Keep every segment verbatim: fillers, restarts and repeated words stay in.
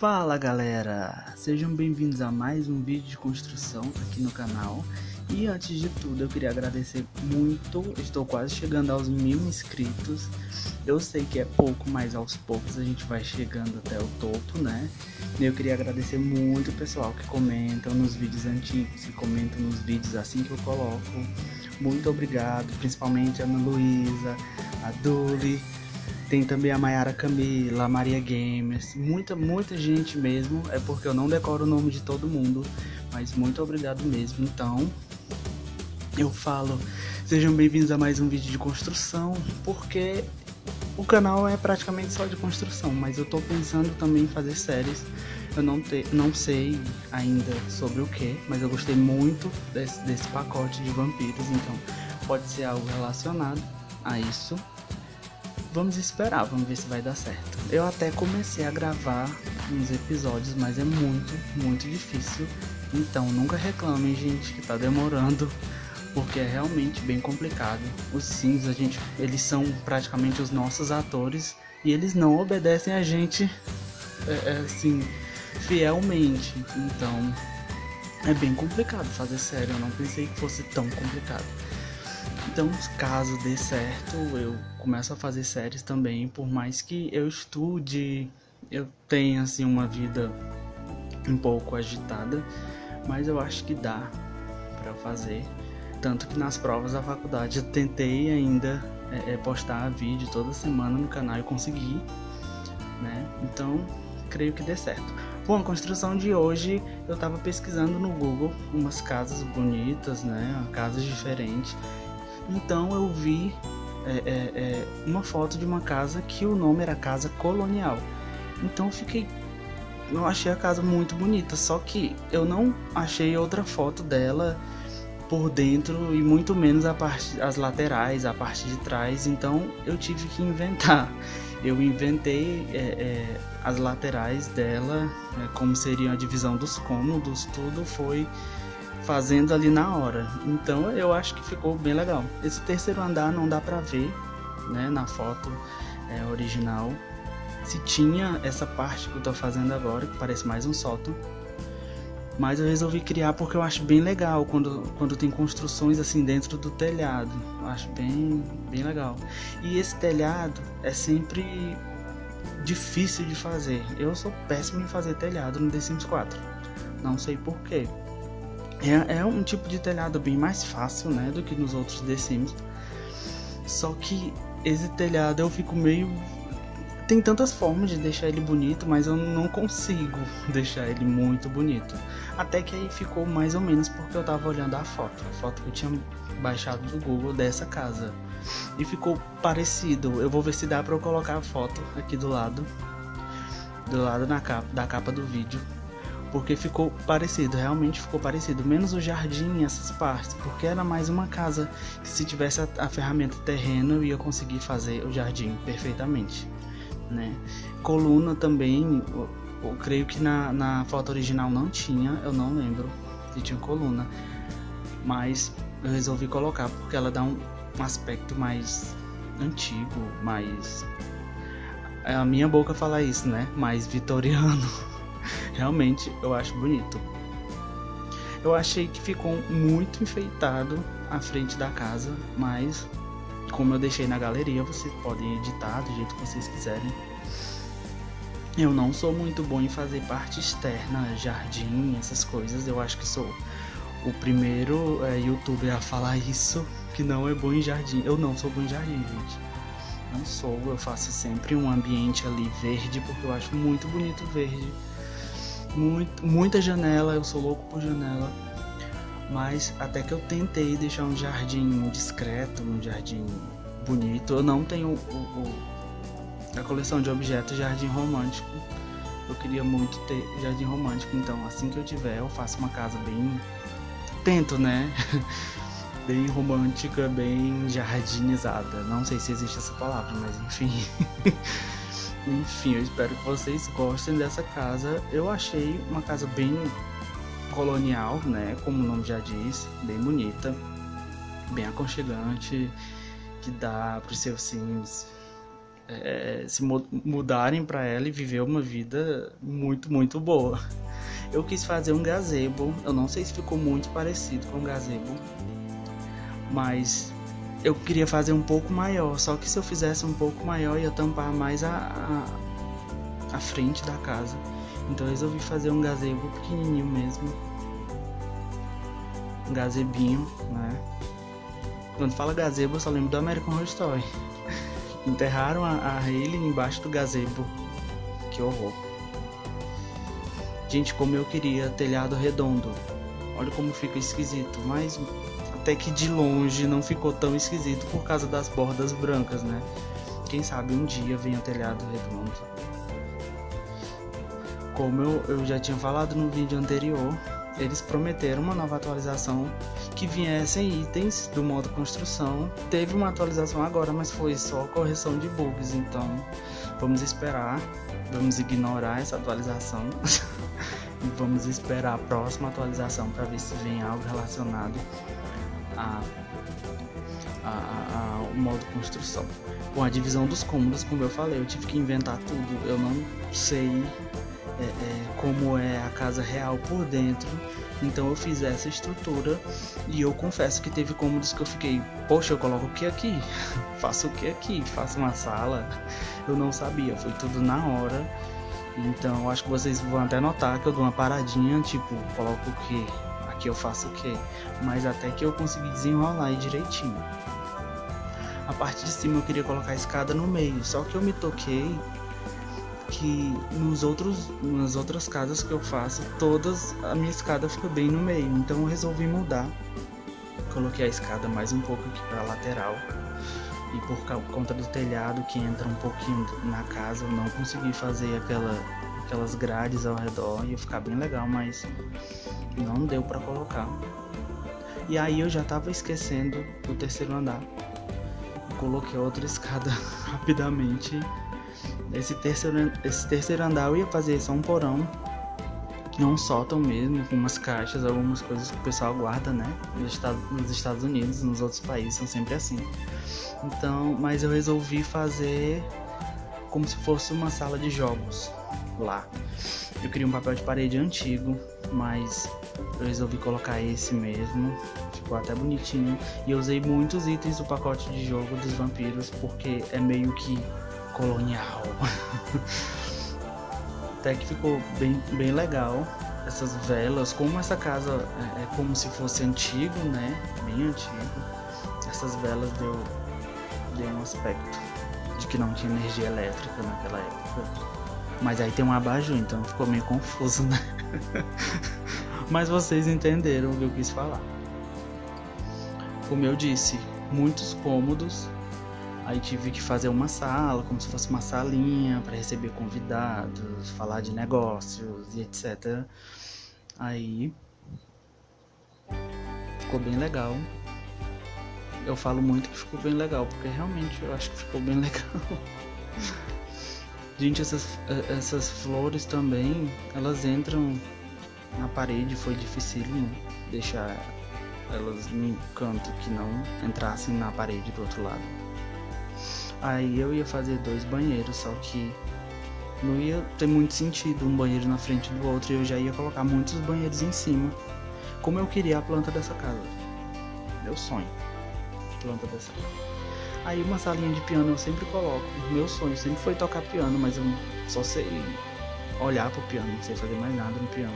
Fala galera, sejam bem-vindos a mais um vídeo de construção aqui no canal. E antes de tudo eu queria agradecer muito, estou quase chegando aos mil inscritos. Eu sei que é pouco, mas aos poucos a gente vai chegando até o topo, né? E eu queria agradecer muito o pessoal que comentam nos vídeos antigos, que comentam nos vídeos assim que eu coloco. Muito obrigado, principalmente a Ana Luísa, a Duli. Tem também a Mayara Camila, a Maria Gamers, muita, muita gente mesmo, é porque eu não decoro o nome de todo mundo, mas muito obrigado mesmo. Então, eu falo, sejam bem-vindos a mais um vídeo de construção, porque o canal é praticamente só de construção, mas eu tô pensando também em fazer séries. Eu não, te, não sei ainda sobre o que, mas eu gostei muito desse, desse pacote de vampiros, então pode ser algo relacionado a isso. Vamos esperar, vamos ver se vai dar certo. Eu até comecei a gravar uns episódios, mas é muito, muito difícil. Então nunca reclamem, gente, que tá demorando, porque é realmente bem complicado. Os Sims, a gente, eles são praticamente os nossos atores e eles não obedecem a gente é, é, assim, fielmente. Então é bem complicado fazer série, eu não pensei que fosse tão complicado. Então, caso dê certo, eu começo a fazer séries também, por mais que eu estude, eu tenha assim uma vida um pouco agitada, mas eu acho que dá para fazer. Tanto que nas provas da faculdade eu tentei ainda é, postar vídeo toda semana no canal e consegui, né? Então, creio que dê certo. Bom, a construção de hoje, eu estava pesquisando no Google umas casas bonitas, né? Casas diferentes. Então eu vi é, é, é, uma foto de uma casa que o nome era Casa Colonial. Então eu fiquei, eu achei a casa muito bonita, só que eu não achei outra foto dela por dentro e muito menos a parte, as laterais, a parte de trás. Então eu tive que inventar. Eu inventei é, é, as laterais dela, é, como seria a divisão dos cômodos, tudo foi fazendo ali na hora. Então eu acho que ficou bem legal. Esse terceiro andar não dá pra ver, né, na foto é, original, se tinha essa parte que eu tô fazendo agora, que parece mais um sótão. Mas eu resolvi criar porque eu acho bem legal quando, quando tem construções assim dentro do telhado. Eu acho bem, bem legal. E esse telhado é sempre difícil de fazer. Eu sou péssimo em fazer telhado no The Sims quatro. Não sei porquê. É, é um tipo de telhado bem mais fácil, né, do que nos outros The Sims. Só que esse telhado eu fico meio... Tem tantas formas de deixar ele bonito, mas eu não consigo deixar ele muito bonito. Até que aí ficou mais ou menos porque eu tava olhando a foto. A foto que eu tinha baixado do Google dessa casa. E ficou parecido. Eu vou ver se dá pra eu colocar a foto aqui do lado. Do lado na capa, da capa do vídeo. Porque ficou parecido, realmente ficou parecido, menos o jardim e essas partes, porque era mais uma casa que se tivesse a, a ferramenta terreno eu ia conseguir fazer o jardim perfeitamente, né? Coluna também, eu, eu creio que na, na foto original não tinha, eu não lembro se tinha coluna, mas eu resolvi colocar porque ela dá um, um aspecto mais antigo, mais... A minha boca fala isso, né? Mais vitoriano. Realmente eu acho bonito. Eu achei que ficou muito enfeitado a frente da casa, mas como eu deixei na galeria, vocês podem editar do jeito que vocês quiserem. Eu não sou muito bom em fazer parte externa, jardim, essas coisas. Eu acho que sou o primeiro é, youtuber a falar isso, que não é bom em jardim. Eu não sou bom em jardim, gente. Não sou, eu faço sempre um ambiente ali verde, porque eu acho muito bonito verde. Muito, muita janela, eu sou louco por janela. Mas até que eu tentei deixar um jardim discreto, um jardim bonito. Eu não tenho o, o, a coleção de objetos jardim romântico. Eu queria muito ter jardim romântico, então assim que eu tiver eu faço uma casa bem... Tento, né? Bem romântica, bem jardinizada. Não sei se existe essa palavra, mas enfim... Enfim, eu espero que vocês gostem dessa casa. Eu achei uma casa bem colonial, né? Como o nome já diz, bem bonita, bem aconchegante, que dá para os seus Sims é, se mudarem para ela e viver uma vida muito, muito boa. Eu quis fazer um gazebo, eu não sei se ficou muito parecido com o gazebo, mas eu queria fazer um pouco maior, só que se eu fizesse um pouco maior ia tampar mais a, a, a frente da casa. Então eu resolvi fazer um gazebo pequenininho mesmo, um gazebinho, né? Quando fala gazebo eu só lembro do American Horror Story. Enterraram a, a Hayley embaixo do gazebo, que horror. Gente, como eu queria telhado redondo, olha como fica esquisito, mas até que de longe não ficou tão esquisito por causa das bordas brancas, né? Quem sabe um dia venha telhado redondo. Como eu, eu já tinha falado no vídeo anterior, eles prometeram uma nova atualização que viessem itens do modo construção. Teve uma atualização agora, mas foi só correção de bugs, então vamos esperar, vamos ignorar essa atualização e vamos esperar a próxima atualização para ver se vem algo relacionado a, a, a, ao modo construção. Com a divisão dos cômodos, como eu falei, eu tive que inventar tudo, eu não sei É, é, como é a casa real por dentro, então eu fiz essa estrutura e eu confesso que teve cômodos que eu fiquei, poxa, eu coloco o que aqui? Faço o que aqui? Faço uma sala? Eu não sabia, foi tudo na hora, então eu acho que vocês vão até notar que eu dou uma paradinha, tipo, coloco o que? Aqui eu faço o que? Mas até que eu consegui desenrolar aí direitinho. A parte de cima eu queria colocar a escada no meio, só que eu me toquei que nos outros, nas outras casas que eu faço, todas a minha escada fica bem no meio, então eu resolvi mudar. Coloquei a escada mais um pouco aqui para lateral e por conta do telhado que entra um pouquinho na casa, eu não consegui fazer aquela, aquelas grades ao redor, ia ficar bem legal, mas não deu para colocar. E aí eu já tava esquecendo do terceiro andar, coloquei outra escada rapidamente. Esse terceiro, esse terceiro andar eu ia fazer só um porão, um sótão mesmo, com umas caixas, algumas coisas que o pessoal guarda, né? Nos Estados, nos Estados Unidos, nos outros países são sempre assim. Então, mas eu resolvi fazer como se fosse uma sala de jogos lá. Eu queria um papel de parede antigo, mas eu resolvi colocar esse mesmo, ficou até bonitinho. E eu usei muitos itens do pacote de jogo dos vampiros, porque é meio que colonial. Até que ficou bem, bem legal. Essas velas, como essa casa é, é como se fosse antigo, né? Bem antigo. Essas velas deu, deu um aspecto de que não tinha energia elétrica naquela época. Mas aí tem um abajur, então ficou meio confuso, né? Mas vocês entenderam o que eu quis falar. Como eu disse, muitos cômodos. Aí tive que fazer uma sala, como se fosse uma salinha para receber convidados, falar de negócios e etcétera. Aí ficou bem legal. Eu falo muito que ficou bem legal, porque realmente eu acho que ficou bem legal. Gente, essas, essas flores também, elas entram na parede, foi dificílimo deixar elas num canto que não entrassem na parede do outro lado. Aí eu ia fazer dois banheiros, só que não ia ter muito sentido um banheiro na frente do outro e eu já ia colocar muitos banheiros em cima, como eu queria a planta dessa casa. Meu sonho, planta dessa casa. Aí uma salinha de piano eu sempre coloco. Meu sonho sempre foi tocar piano, mas eu só sei olhar pro piano, não sei fazer mais nada no piano.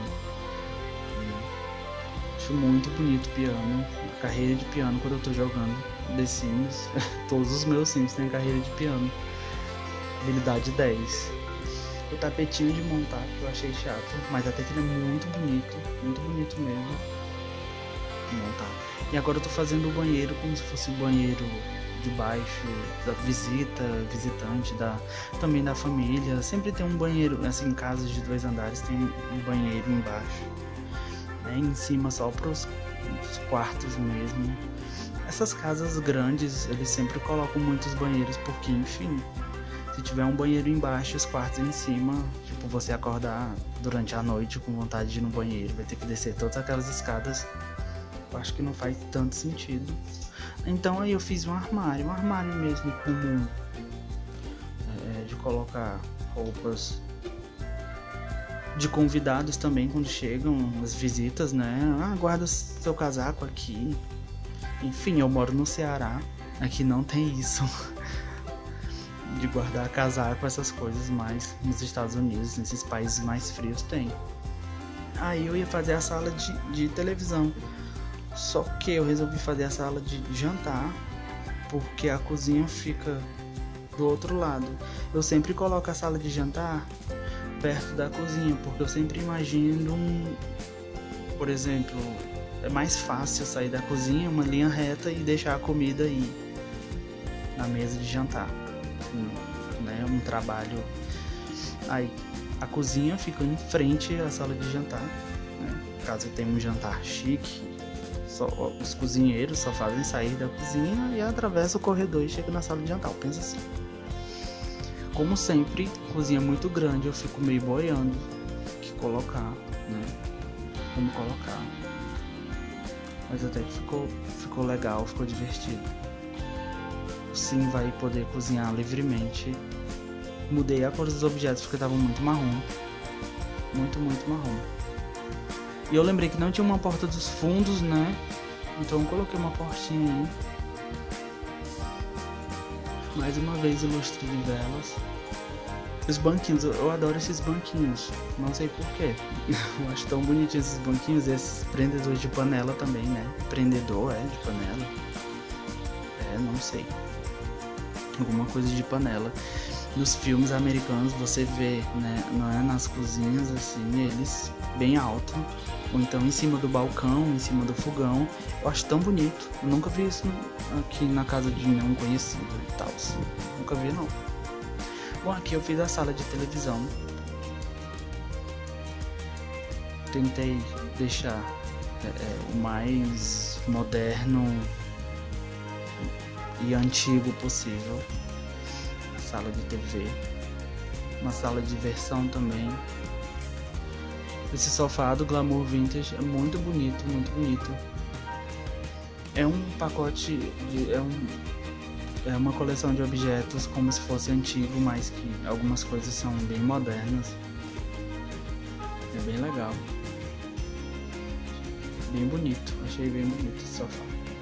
Acho muito bonito o piano, a carreira de piano quando eu tô jogando The Sims. Todos os meus Sims têm carreira de piano, habilidade dez. O tapetinho de montar que eu achei chato, mas até que ele é muito bonito, muito bonito mesmo de montar. E agora eu tô fazendo o banheiro como se fosse o banheiro de baixo da visita, visitante, da, também da família. Sempre tem um banheiro, assim, em casas de dois andares tem um banheiro embaixo, né? Em cima só para os quartos mesmo. Essas casas grandes, eles sempre colocam muitos banheiros, porque, enfim, se tiver um banheiro embaixo e os quartos em cima, tipo, você acordar durante a noite com vontade de ir no banheiro, vai ter que descer todas aquelas escadas. Eu acho que não faz tanto sentido. Então aí eu fiz um armário, um armário mesmo comum, colocar roupas de convidados também quando chegam as visitas, né? Ah, guarda seu casaco aqui. Enfim, eu moro no Ceará, aqui não tem isso de guardar casaco, essas coisas, mas nos Estados Unidos, nesses países mais frios, tem. Aí eu ia fazer a sala de, de televisão, só que eu resolvi fazer a sala de jantar, porque a cozinha fica do outro lado. Eu sempre coloco a sala de jantar perto da cozinha, porque eu sempre imagino um, por exemplo, é mais fácil sair da cozinha, uma linha reta, e deixar a comida aí na mesa de jantar, né? Um trabalho. Aí a cozinha fica em frente à sala de jantar, né? Caso tenha um jantar chique, só, os cozinheiros só fazem sair da cozinha e atravessa o corredor e chega na sala de jantar. Pensa assim. Como sempre, cozinha muito grande, eu fico meio boiando o que colocar, né? Como colocar. Mas até que ficou, ficou legal, ficou divertido. Sim, vai poder cozinhar livremente. Mudei a cor dos objetos porque tava muito marrom. Muito, muito marrom. E eu lembrei que não tinha uma porta dos fundos, né? Então eu coloquei uma portinha aí. Mais uma vez ilustre de velas. Os banquinhos, eu adoro esses banquinhos. Não sei porquê. Eu acho tão bonitinhos esses banquinhos. Esses prendedores de panela também, né? Prendedor, é, de panela. É, não sei. Alguma coisa de panela. Nos filmes americanos você vê, né? Não é nas cozinhas assim, eles bem alto. Ou então em cima do balcão, em cima do fogão. Eu acho tão bonito. Eu nunca vi isso aqui na casa de nenhum conhecido e tal. Nunca vi, não. Bom, aqui eu fiz a sala de televisão. Tentei deixar é, é, o mais moderno e antigo possível. A sala de T V. Uma sala de diversão também. Esse sofá do Glamour Vintage é muito bonito, muito bonito. É um pacote, de, é, um, é uma coleção de objetos como se fosse antigo, mas que algumas coisas são bem modernas. É bem legal. Bem bonito, achei bem bonito esse sofá.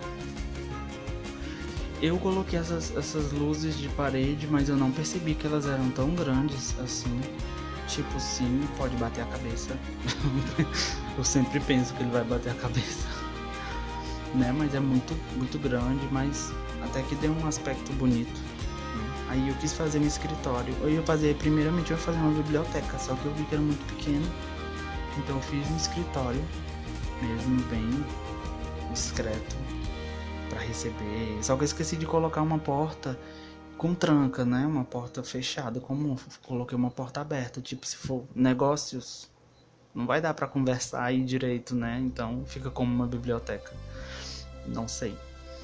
Eu coloquei essas, essas luzes de parede, mas eu não percebi que elas eram tão grandes assim. Tipo, sim, pode bater a cabeça. Eu sempre penso que ele vai bater a cabeça, né? Mas é muito, muito grande, mas até que deu um aspecto bonito. Aí eu quis fazer um escritório. Eu ia fazer, primeiramente eu ia fazer uma biblioteca, só que eu vi que era muito pequeno. Então eu fiz um escritório, mesmo bem discreto, para receber. Só que eu esqueci de colocar uma porta com tranca, né? Uma porta fechada, como coloquei uma porta aberta, tipo, se for negócios, não vai dar para conversar aí direito, né? Então fica como uma biblioteca. Não sei.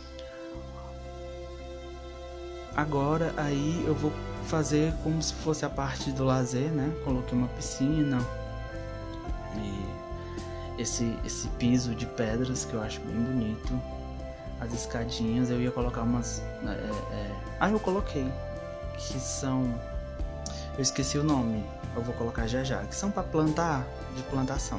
Agora aí eu vou fazer como se fosse a parte do lazer, né? Coloquei uma piscina e esse esse piso de pedras que eu acho bem bonito. As escadinhas, eu ia colocar umas... É, é... Ah, eu coloquei. Que são... Eu esqueci o nome. Eu vou colocar já já. Que são para plantar, de plantação.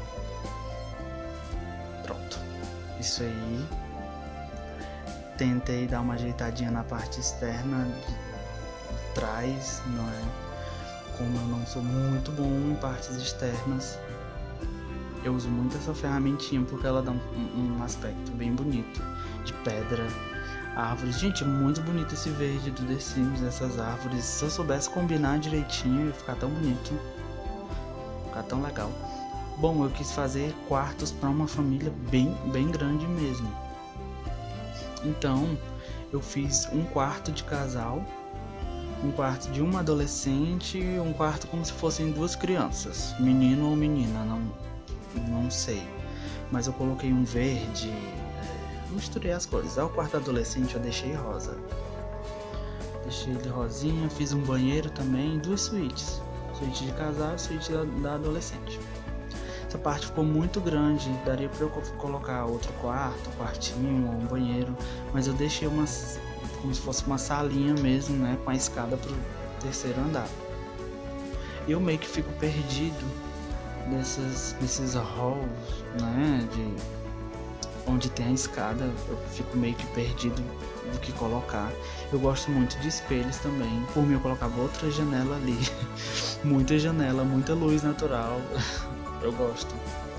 Pronto. Isso aí. Tentei dar uma ajeitadinha na parte externa de trás, não é? Como eu não sou muito bom em partes externas, eu uso muito essa ferramentinha porque ela dá um, um aspecto bem bonito. De pedra, árvores. Gente, é muito bonito esse verde do The Sims, essas árvores. Se eu soubesse combinar direitinho, ia ficar tão bonito. Ia ficar tão legal. Bom, eu quis fazer quartos para uma família bem, bem grande mesmo. Então, eu fiz um quarto de casal, um quarto de uma adolescente e um quarto como se fossem duas crianças. Menino ou menina, não, não sei. Mas eu coloquei um verde... Misturei as cores. Ao quarto adolescente eu deixei rosa. Deixei ele rosinha. Fiz um banheiro também. Duas suítes. Suíte de casal e suíte da, da adolescente. Essa parte ficou muito grande. Daria pra eu colocar outro quarto, um quartinho ou um banheiro. Mas eu deixei umas... como se fosse uma salinha mesmo, né? Com a escada pro, terceiro andar. Eu meio que fico perdido nessas, nesses halls, né, de onde tem a escada. Eu fico meio que perdido do que colocar. Eu gosto muito de espelhos também. Por mim eu colocava outra janela ali. Muita janela, muita luz natural. Eu gosto.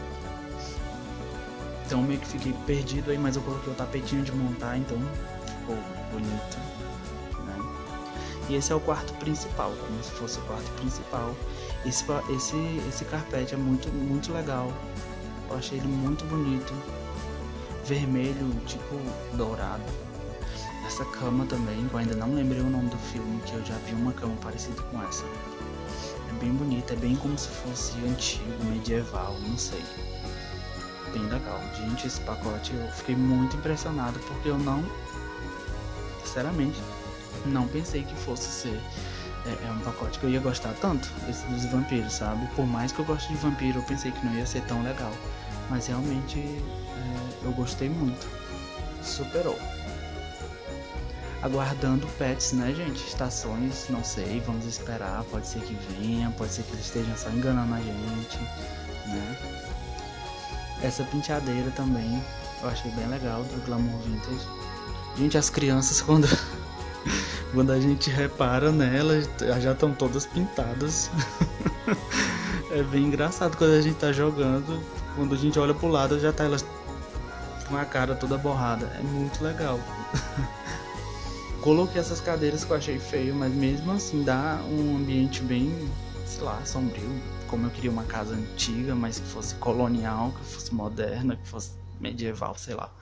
Então meio que fiquei perdido aí, mas eu coloquei o tapetinho de montar, então ficou bonito, né? E esse é o quarto principal, como se fosse o quarto principal. Esse, esse, esse carpete é muito, muito legal. Eu achei ele muito bonito. Vermelho, tipo dourado. Essa cama também, eu ainda não lembrei o nome do filme, que eu já vi uma cama parecida com essa. É bem bonita, é bem como se fosse antigo, medieval, não sei. Bem legal. Gente, esse pacote eu fiquei muito impressionado, porque eu não, sinceramente, não pensei que fosse ser é, é um pacote que eu ia gostar tanto, esse dos vampiros, sabe? Por mais que eu goste de vampiro, eu pensei que não ia ser tão legal, mas realmente é, eu gostei muito. Superou. Aguardando pets, né, gente? Estações, não sei, vamos esperar, pode ser que venha, pode ser que eles estejam só enganando a gente, né? Essa penteadeira também eu achei bem legal, do Glamour Vintage. Gente, as crianças, quando, quando a gente repara nelas, já estão todas pintadas. É bem engraçado quando a gente tá jogando. Quando a gente olha pro lado, já tá elas com a cara toda borrada. É muito legal. Coloquei essas cadeiras que eu achei feio, mas mesmo assim dá um ambiente bem, sei lá, sombrio. Como eu queria uma casa antiga, mas que fosse colonial, que fosse moderna, que fosse medieval, sei lá.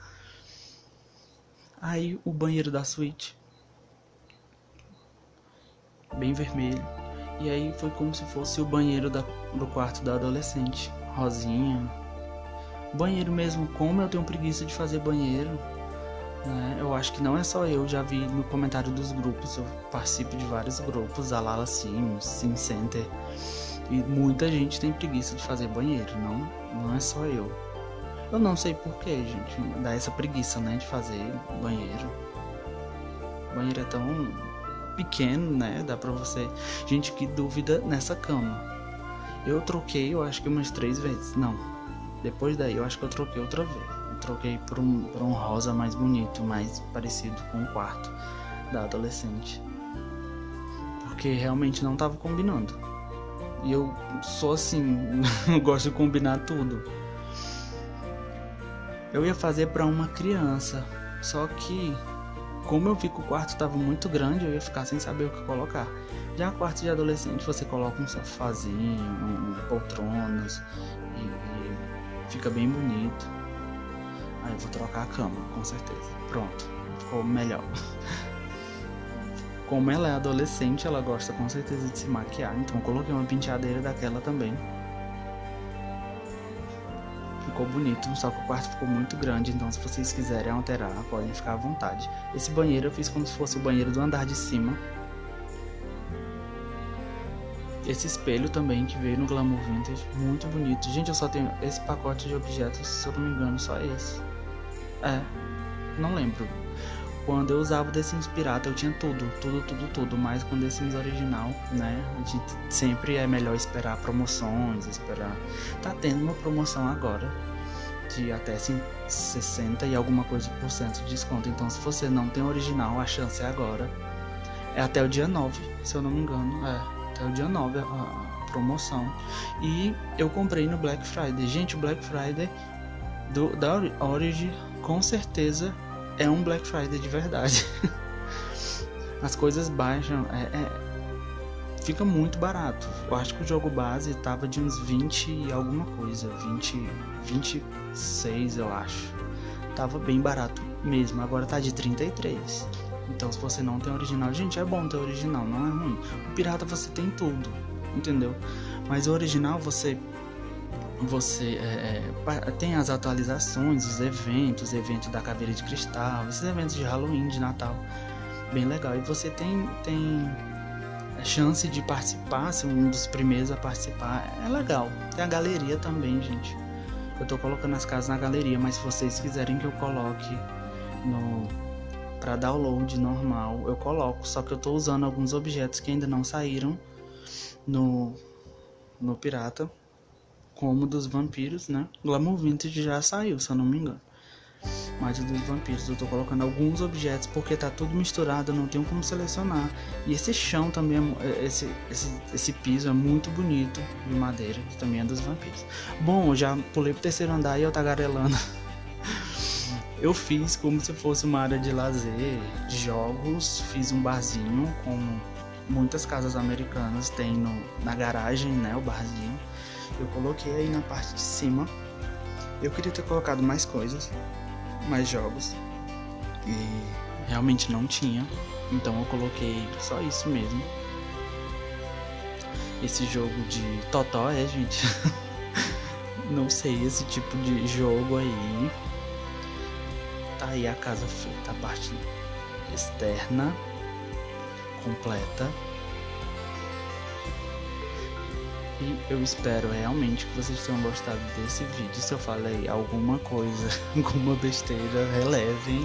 Aí o banheiro da suíte, bem vermelho. E aí foi como se fosse o banheiro da, do quarto da adolescente, rosinha. Banheiro mesmo, como eu tenho preguiça de fazer banheiro, né? Eu acho que não é só eu, já vi no comentário dos grupos, eu participo de vários grupos, a Lala Sims, Sim Center. E muita gente tem preguiça de fazer banheiro, não, não é só eu. Eu não sei porquê, gente, dá essa preguiça, né, de fazer banheiro. O banheiro é tão pequeno, né, dá pra você... Gente, que dúvida nessa cama. Eu troquei, eu acho que umas três vezes, não. Depois daí, eu acho que eu troquei outra vez. Eu troquei por um, por um rosa mais bonito, mais parecido com o quarto da adolescente. Porque realmente não tava combinando. E eu sou assim, eu gosto de combinar tudo. Eu ia fazer pra uma criança, só que como eu vi que o quarto tava muito grande, eu ia ficar sem saber o que colocar. Já quarto de adolescente, você coloca um sofazinho, um, poltronas, e, e fica bem bonito. Aí eu vou trocar a cama, com certeza. Pronto, ficou melhor. Como ela é adolescente, ela gosta com certeza de se maquiar, então eu coloquei uma penteadeira daquela também. Ficou bonito, só que o quarto ficou muito grande, então se vocês quiserem alterar, podem ficar à vontade. Esse banheiro eu fiz como se fosse o banheiro do andar de cima. Esse espelho também, que veio no Glamour Vintage, muito bonito. Gente, eu só tenho esse pacote de objetos, se eu não me engano, só esse. É, não lembro. Quando eu usava o The Sims Pirata, eu tinha tudo, tudo, tudo, tudo. Mas com o The Sims original, né, a gente sempre é melhor esperar promoções, esperar... Tá tendo uma promoção agora de até sessenta e alguma coisa por cento de desconto. Então, se você não tem o original, a chance é agora. É até o dia nove, se eu não me engano. É, até o dia nove a, a promoção. E eu comprei no Black Friday. Gente, o Black Friday do, da Origin, com certeza... é um Black Friday de verdade. As coisas baixam, é, é, fica muito barato. Eu acho que o jogo base tava de uns vinte e alguma coisa, vinte, vinte e seis eu acho. Tava bem barato mesmo, agora tá de trinta e três. Então se você não tem original, gente, é bom ter original, não é ruim. O pirata você tem tudo, entendeu? Mas o original você... Você é, é, tem as atualizações, os eventos, eventos da Caveira de Cristal, esses eventos de Halloween, de Natal, bem legal. E você tem, tem a chance de participar, ser um dos primeiros a participar, é legal. Tem a galeria também, gente. Eu tô colocando as casas na galeria, mas se vocês quiserem que eu coloque no, para download normal eu coloco, só que eu tô usando alguns objetos que ainda não saíram no, no pirata, como dos vampiros, né? Glamour Vintage já saiu, se eu não me engano. Mas o dos vampiros eu tô colocando alguns objetos porque tá tudo misturado, eu não tenho como selecionar. E esse chão também, é, esse, esse, esse piso é muito bonito, de madeira, que também é dos vampiros. Bom, eu já pulei pro terceiro andar e eu tagarelando. Eu fiz como se fosse uma área de lazer, de jogos, fiz um barzinho, como muitas casas americanas tem no, na garagem, né, o barzinho. Eu coloquei aí na parte de cima. Eu queria ter colocado mais coisas, mais jogos, e realmente não tinha, então eu coloquei só isso mesmo. Esse jogo de totó, é, gente? Não sei, esse tipo de jogo aí. Tá aí a casa feita, a parte externa completa. E eu espero realmente que vocês tenham gostado desse vídeo. Se eu falei alguma coisa, alguma besteira, relevem.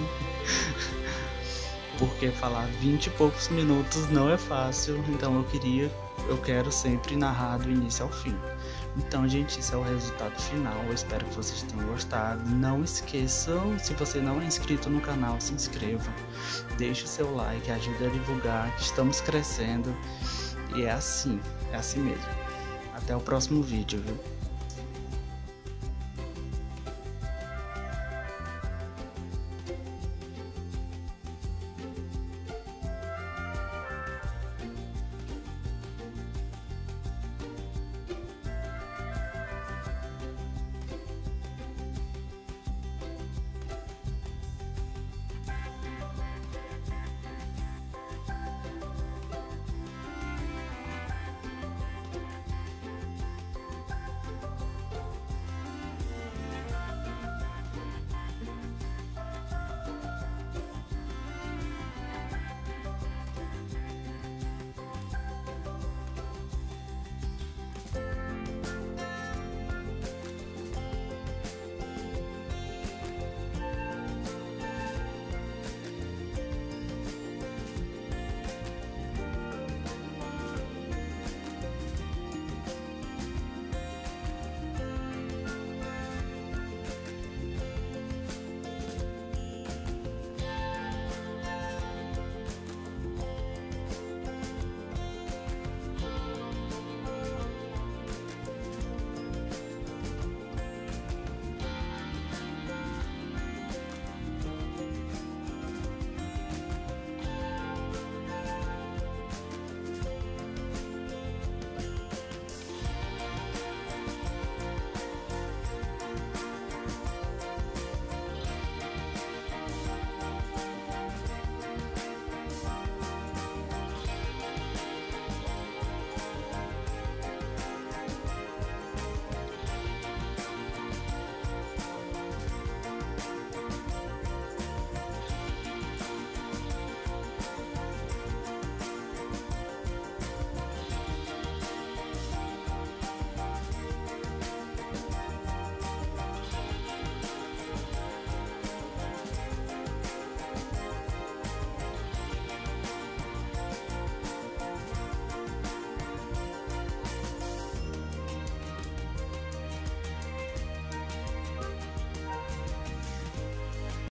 Porque falar vinte e poucos minutos não é fácil. Então eu queria, eu quero sempre narrar do início ao fim. Então, gente, esse é o resultado final. Eu espero que vocês tenham gostado. Não esqueçam, se você não é inscrito no canal, se inscreva. Deixe o seu like, ajude a divulgar, que estamos crescendo. E é assim, é assim mesmo. Até o próximo vídeo, viu?